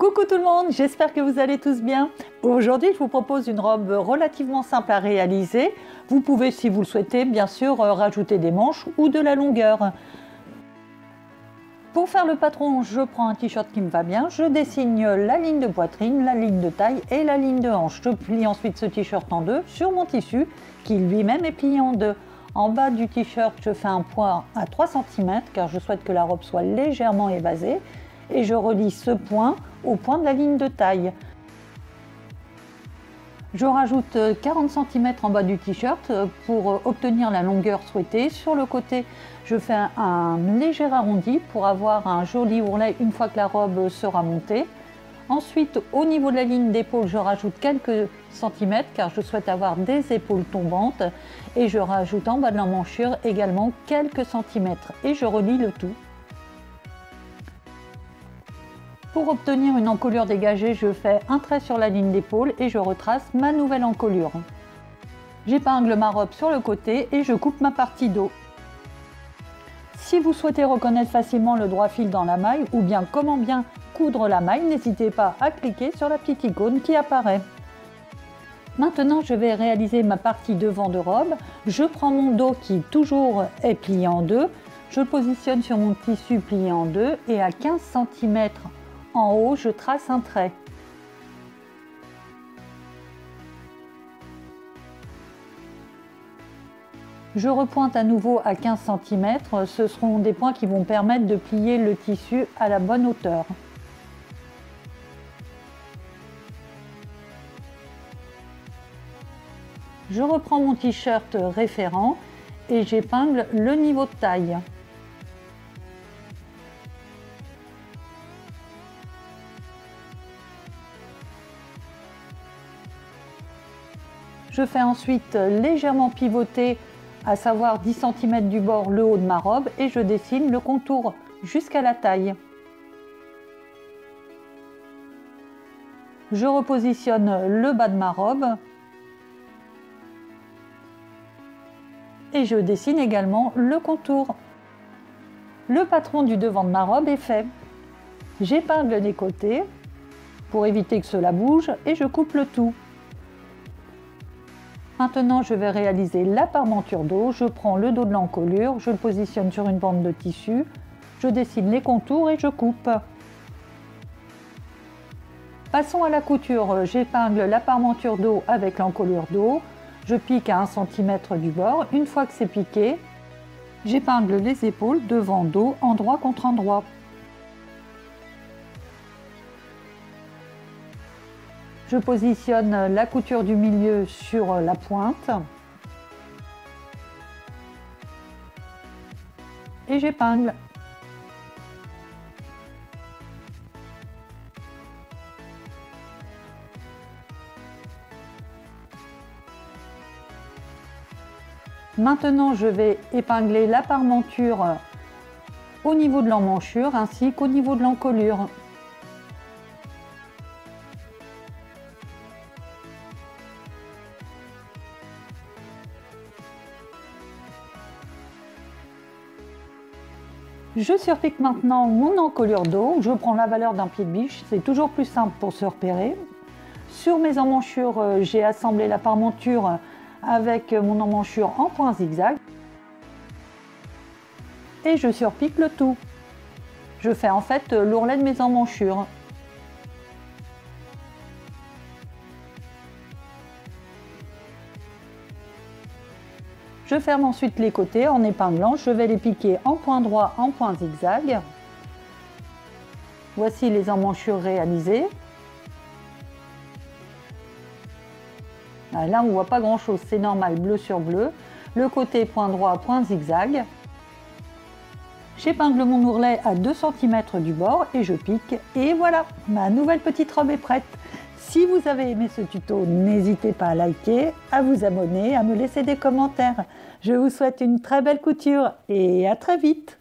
Coucou tout le monde, j'espère que vous allez tous bien. Aujourd'hui, je vous propose une robe relativement simple à réaliser. Vous pouvez, si vous le souhaitez, bien sûr, rajouter des manches ou de la longueur. Pour faire le patron, je prends un t-shirt qui me va bien, je dessine la ligne de poitrine, la ligne de taille et la ligne de hanche. Je plie ensuite ce t-shirt en deux sur mon tissu qui lui-même est plié en deux. En bas du t-shirt, je fais un point à 3 cm car je souhaite que la robe soit légèrement évasée et je relie ce point au point de la ligne de taille. Je rajoute 40 cm en bas du t-shirt pour obtenir la longueur souhaitée. Sur le côté, je fais un léger arrondi pour avoir un joli ourlet une fois que la robe sera montée. Ensuite, au niveau de la ligne d'épaule, je rajoute quelques centimètres car je souhaite avoir des épaules tombantes et je rajoute en bas de l'emmanchure également quelques centimètres et je relie le tout. Pour obtenir une encolure dégagée, je fais un trait sur la ligne d'épaule et je retrace ma nouvelle encolure. J'épingle ma robe sur le côté et je coupe ma partie dos. Si vous souhaitez reconnaître facilement le droit fil dans la maille ou bien comment bien coudre la maille, n'hésitez pas à cliquer sur la petite icône qui apparaît. Maintenant, je vais réaliser ma partie devant de robe. Je prends mon dos qui toujours est plié en deux. Je le positionne sur mon tissu plié en deux et à 15 cm en haut, je trace un trait. Je repointe à nouveau à 15 cm. Ce seront des points qui vont permettre de plier le tissu à la bonne hauteur. Je reprends mon t-shirt référent et j'épingle le niveau de taille. Je fais ensuite légèrement pivoter, à savoir 10 cm du bord, le haut de ma robe et je dessine le contour jusqu'à la taille. Je repositionne le bas de ma robe et je dessine également le contour. Le patron du devant de ma robe est fait. J'épingle les côtés pour éviter que cela bouge et je coupe le tout. Maintenant, je vais réaliser la parmenture dos. Je prends le dos de l'encolure, je le positionne sur une bande de tissu, je dessine les contours et je coupe. Passons à la couture. J'épingle la parmenture dos avec l'encolure dos. Je pique à 1 cm du bord. Une fois que c'est piqué, j'épingle les épaules devant dos, endroit contre endroit. Je positionne la couture du milieu sur la pointe et j'épingle. Maintenant, je vais épingler la parmenture au niveau de l'emmanchure ainsi qu'au niveau de l'encolure. Je surpique maintenant mon encolure dos. Je prends la valeur d'un pied de biche, c'est toujours plus simple pour se repérer. Sur mes emmanchures, j'ai assemblé la parmenture avec mon emmanchure en point zigzag. Et je surpique le tout. Je fais en fait l'ourlet de mes emmanchures. Je ferme ensuite les côtés en épinglant, je vais les piquer en point droit, en point zigzag. Voici les emmanchures réalisées. Là, on ne voit pas grand chose, c'est normal, bleu sur bleu. Le côté point droit, point zigzag. J'épingle mon ourlet à 2 cm du bord et je pique. Et voilà, ma nouvelle petite robe est prête. Si vous avez aimé ce tuto, n'hésitez pas à liker, à vous abonner, à me laisser des commentaires. Je vous souhaite une très belle couture et à très vite.